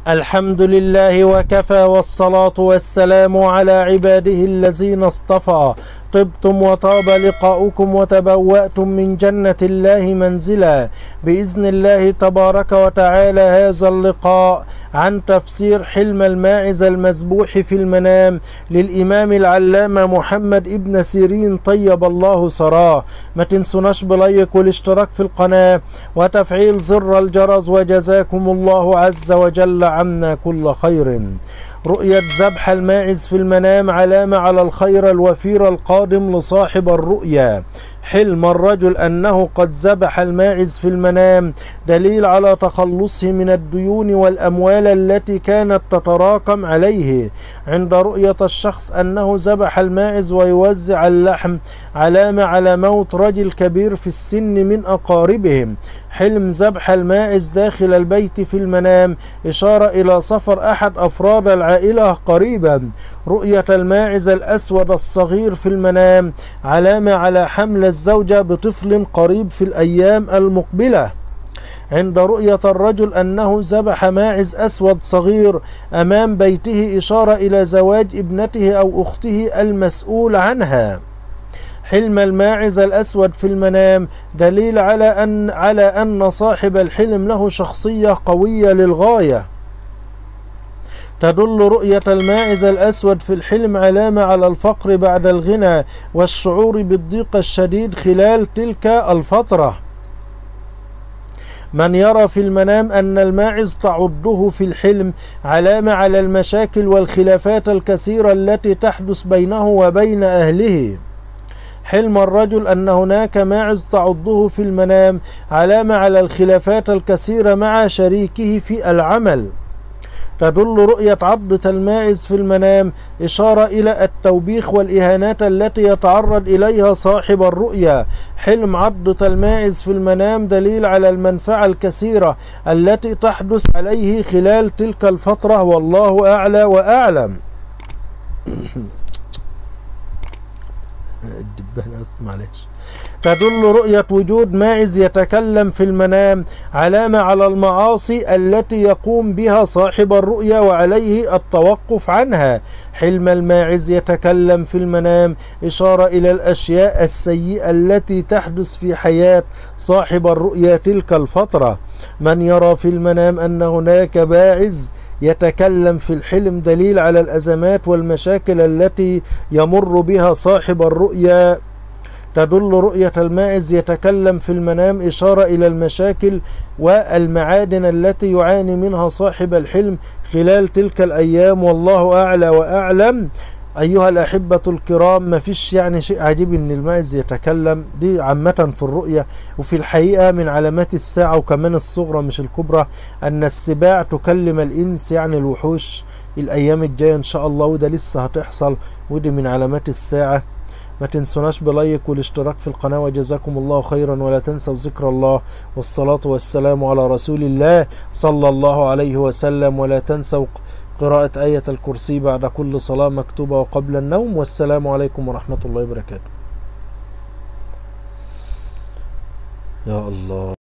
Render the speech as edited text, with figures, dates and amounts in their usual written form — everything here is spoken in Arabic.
الحمد لله وكفى، والصلاة والسلام على عباده الذين اصطفى. طبتم وطاب لقاؤكم وتبوأتم من جنة الله منزلا بإذن الله تبارك وتعالى. هذا اللقاء عن تفسير حلم الماعز المذبوح في المنام للإمام العلامة محمد ابن سيرين طيب الله ثراه. ما تنسوناش بلايك والاشتراك في القناة وتفعيل زر الجرس، وجزاكم الله عز وجل عنا كل خير. رؤية ذبح الماعز في المنام علامة على الخير الوفير القادم لصاحب الرؤيا. حلم الرجل أنه قد ذبح الماعز في المنام دليل على تخلصه من الديون والأموال التي كانت تتراكم عليه. عند رؤية الشخص أنه ذبح الماعز ويوزع اللحم علامة على موت رجل كبير في السن من أقاربهم. حلم ذبح الماعز داخل البيت في المنام إشارة إلى سفر أحد أفراد العائلة قريبا. رؤية الماعز الأسود الصغير في المنام علامة على حمل الزوجة بطفل قريب في الأيام المقبلة. عند رؤية الرجل أنه ذبح ماعز أسود صغير أمام بيته إشارة إلى زواج ابنته أو أخته المسؤول عنها. حلم الماعز الأسود في المنام دليل على أن صاحب الحلم له شخصية قوية للغاية. تدل رؤية الماعز الأسود في الحلم علامة على الفقر بعد الغنى والشعور بالضيق الشديد خلال تلك الفترة. من يرى في المنام أن الماعز تعضه في الحلم علامة على المشاكل والخلافات الكثيرة التي تحدث بينه وبين أهله. حلم الرجل أن هناك ماعز تعضه في المنام علامة على الخلافات الكثيرة مع شريكه في العمل. تدل رؤية عضة الماعز في المنام إشارة إلى التوبيخ والإهانات التي يتعرض إليها صاحب الرؤيا. حلم عضة الماعز في المنام دليل على المنفعة الكثيرة التي تحدث عليه خلال تلك الفترة، والله أعلى وأعلم. الدبان معلش. تدل رؤية وجود ماعز يتكلم في المنام علامة على المعاصي التي يقوم بها صاحب الرؤيا وعليه التوقف عنها. حلم الماعز يتكلم في المنام إشارة إلى الأشياء السيئة التي تحدث في حياة صاحب الرؤيا تلك الفترة. من يرى في المنام أن هناك باعز يتكلم في الحلم دليل على الأزمات والمشاكل التي يمر بها صاحب الرؤيا. تدل رؤية الماعز يتكلم في المنام إشارة إلى المشاكل والمعادن التي يعاني منها صاحب الحلم خلال تلك الأيام، والله أعلى وأعلم. أيها الأحبة الكرام، ما فيش يعني شيء عجيب إن الماعز يتكلم، دي عامة في الرؤية. وفي الحقيقة من علامات الساعة وكمان الصغرى مش الكبرى أن السباع تكلم الإنس، يعني الوحوش الأيام الجاية إن شاء الله، وده لسه هتحصل، ودي من علامات الساعة. ما تنسوناش بلايك والاشتراك في القناة، وجزاكم الله خيرا. ولا تنسوا ذكر الله والصلاة والسلام على رسول الله صلى الله عليه وسلم. ولا تنسوا قراءة آية الكرسي بعد كل صلاة مكتوبة وقبل النوم. والسلام عليكم ورحمة الله وبركاته. يا الله.